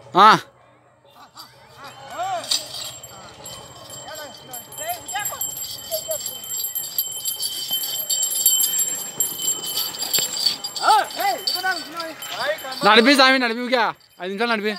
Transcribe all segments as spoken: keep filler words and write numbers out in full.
నడిపి సామి నడిపి ఊరికే ఐదు నిమిషాలు నడిపి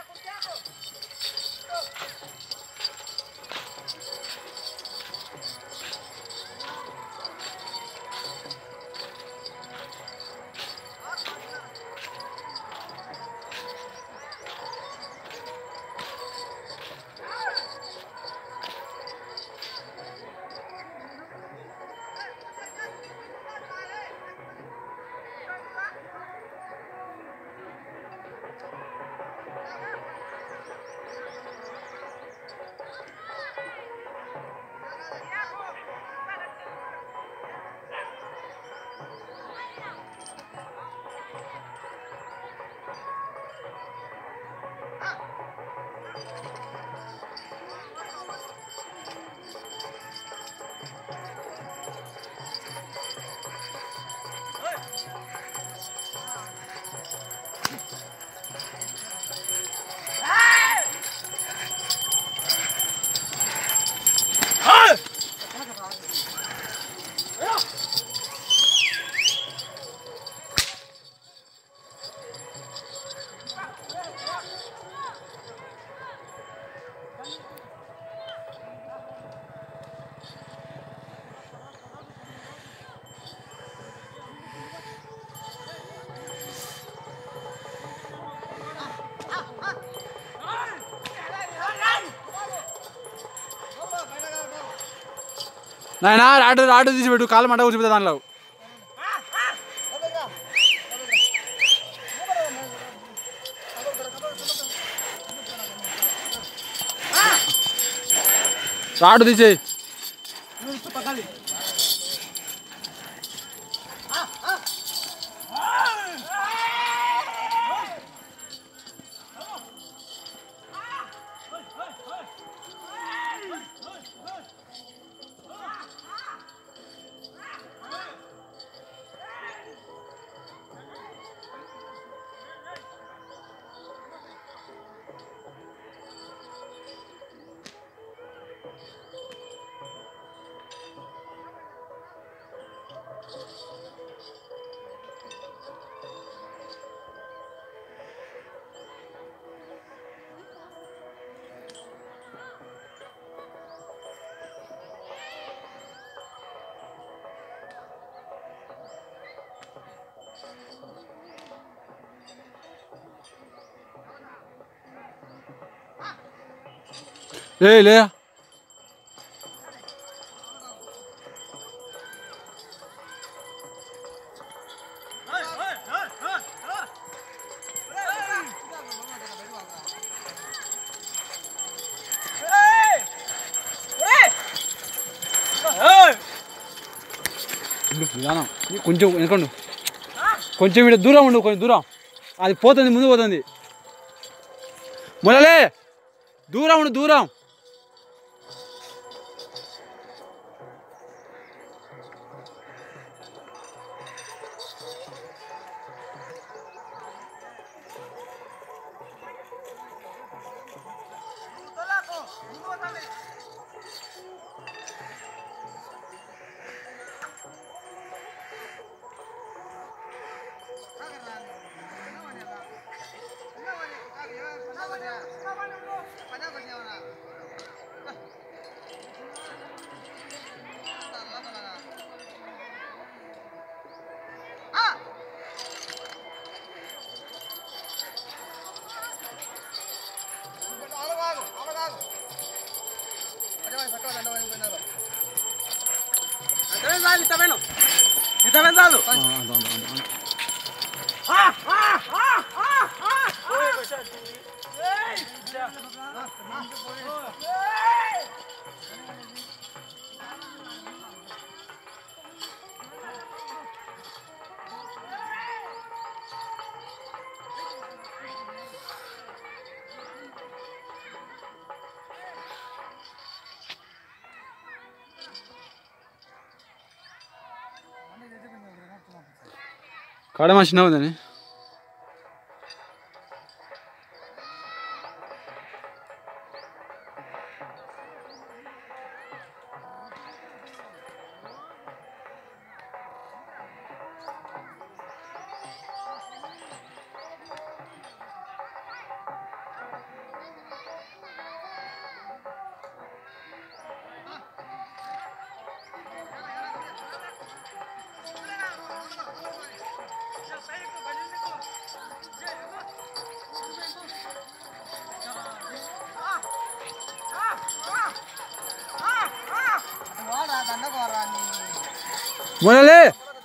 నాయనా రాడు రాడు తీసి పెట్టు కాలు మంట కూర్చిపోతా దానిలో రాడు తీసేయి లే లే కొంచెం ఎందుకండు కొంచెం ఇక్కడ దూరం ఉండు కొంచెం దూరం అది పోతుంది ముందు పోతుంది మొదలే దూరం ఉండు దూరం కాడ మనిషినా ఉందని మొనలే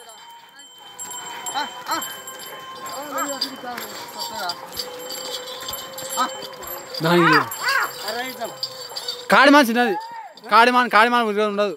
కాడిమాన్ చిన్నది కాడిమాన్ కాడిమాన్ ఉండదు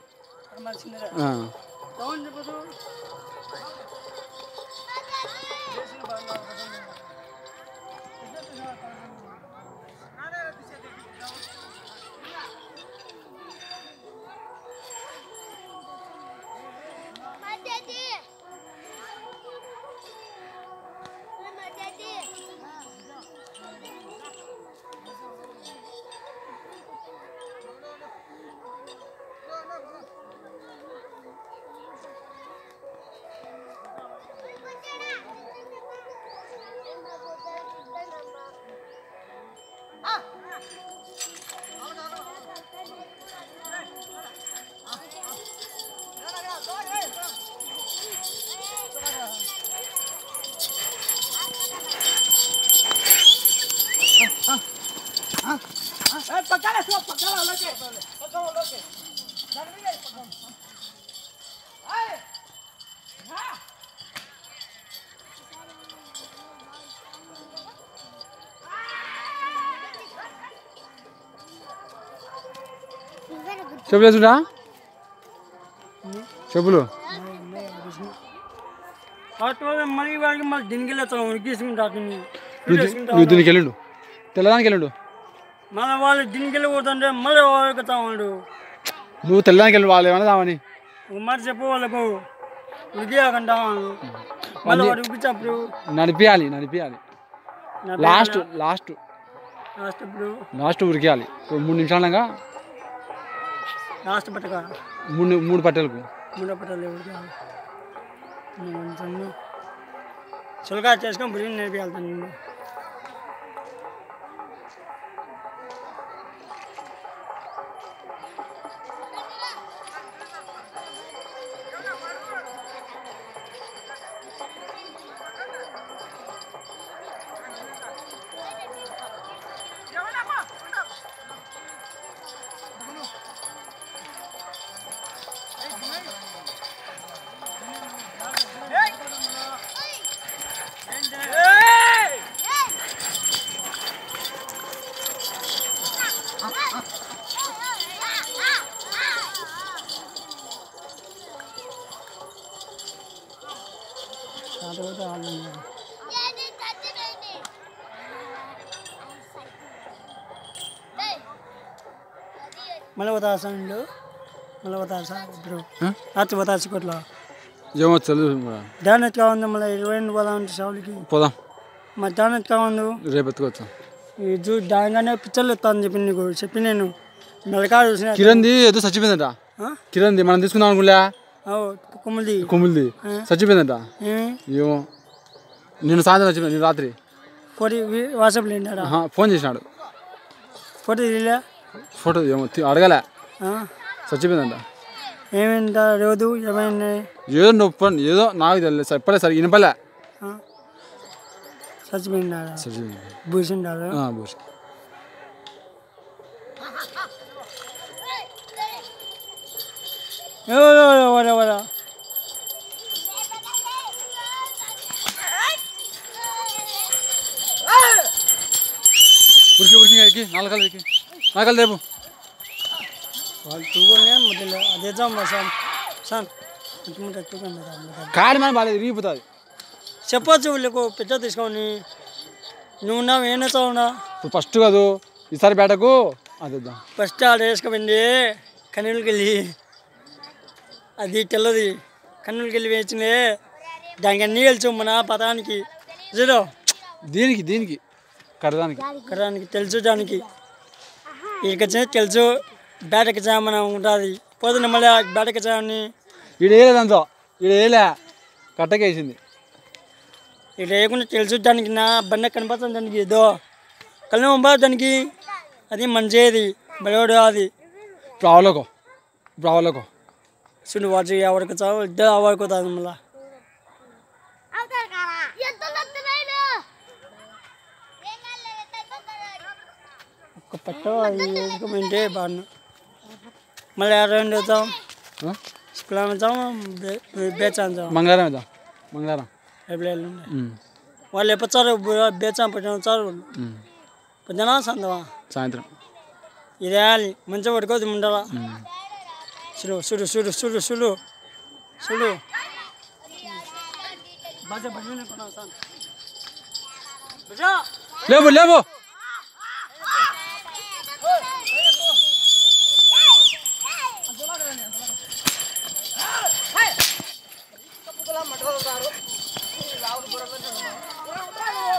చెప్పులు వేసుకుంటా చెప్పులు నువ్వు దీనికి వెళ్ళిండు తెల్లదానికి వెళ్ళిండు మళ్ళీ వాళ్ళు దీనికి వెళ్ళి పోతుంటే మళ్ళీ ఎక్కుతాడు నువ్వు తెల్లదానికి వెళ్ళి వాళ్ళు ఏమన్నా దామని మరి చెప్పు వాళ్ళకు ఉడికియాకంటా మళ్ళీ వాడు ఉడికినప్పుడు నడిపియాలి నడిపియాలి లాస్ట్ లాస్ట్ లాస్ట్ ఇప్పుడు లాస్ట్ ఉడికేయాలి మూడు నిమిషాలుగా లాస్ట్ పట్టక మూడు మూడు పట్టెలకు మూడో పట్టలు ఉడికాలి కొంచెం చులకా చేసుకొని బిర్యానీ నేర్పియాలి నేను मला बतासा अंडो मला बतासा ब्रो आज बतासा कोटला ఏమో చదువు దానత్ కావంది మళ్ళీ ఇరవై రెండు పోదాం షావులకి పోదాం మరి దానత్ కావందు రేపు ఎత్తుకోవచ్చు ఈ జూ దానిగానే పిక్చర్లు ఎత్తాను చెప్పి నీకు చెప్పి నేను మెలకా చూసిన కిరణ్ది ఏదో చచ్చిపోయిందట కిరణ్ది మనం తీసుకుందాం అనుకులే కుమ్ములది కుమ్ములది చచ్చిపోయిందట ఏమో నేను సాయంత్రం చచ్చిపోయింది నేను రాత్రి ఫోటో వాట్సాప్లో ఏంటాడా ఫోన్ చేసినాడు ఫోటో తీయలే ఫోటో ఏమో అడగలే చచ్చిపోయిందంట ఏమైందా రోజు ఏమైంది ఏదో నొప్పి ఏదో నాకు తెలియదు చెప్పలే సరే వినపలే చచ్చిపోయిందా చచ్చిపోయింది భూషిండాడు భూషి వరా వరా ఉరికి ఉరికి ఎక్కి నాలుగు ఎక్కి నాలుగు రేపు వాళ్ళు తూగలే మొదలు అదే సార్ సార్ కాడి మన బాగా విరిగిపోతుంది చెప్పచ్చు వీళ్ళకు పెద్ద తీసుకొని నువ్వు ఉన్నావు ఏం వేస్తావునా ఇప్పుడు ఫస్ట్ కాదు ఈసారి బేటకు అదేద్దాం ఫస్ట్ ఆడ వేసుకుపోయింది కన్నీళ్ళకి వెళ్ళి అది తెల్లది కన్నీళ్ళకి వెళ్ళి వేసింది దానికి అన్నీ తెలుసు మన పదానికి జీరో దీనికి దీనికి కరదానికి కరదానికి తెలుసు దానికి ఇక తెలుసు బేటకి చేయమని ఉంటుంది పోతుంది మళ్ళీ బేటకి చేయని ఈడ వేయలేదంతో ఈడ వేయలే కట్టకేసింది ఈడ వేయకుండా తెలుసు దానికి నా బండ కనపడుతుంది దానికి ఏదో కళ్ళ పంపదు దానికి అది మంచిది బలవాడు అది ప్రావలోకో ప్రావలోకో చూడు వాడు ఎవరికి చావు ఇద్దరు అవ్వడుకోతుంది మళ్ళీ ఒక్క పట్ట వేసుకుంటే బాగా మళ్ళీ రెండు అవుతాం खुलामा जाउँ बेचान जाउँ మంగళవారం వెళ్దాం మంగళవారం ఎప్పుడు ఉమ్, వాళ్ళు ఎప్పుడు బేచాం పెట్టిన చారు ఉమ్. పొద్దున సందవా సాయంత్రం ఇది వేయాలి మంచిగా పడుకోదు ముందర ఉమ్. చూడు చూడు చూడు చూడు చూడు చూడు బాజా బజానే కొనా సార్ బజా లేవు లేవు మటోలు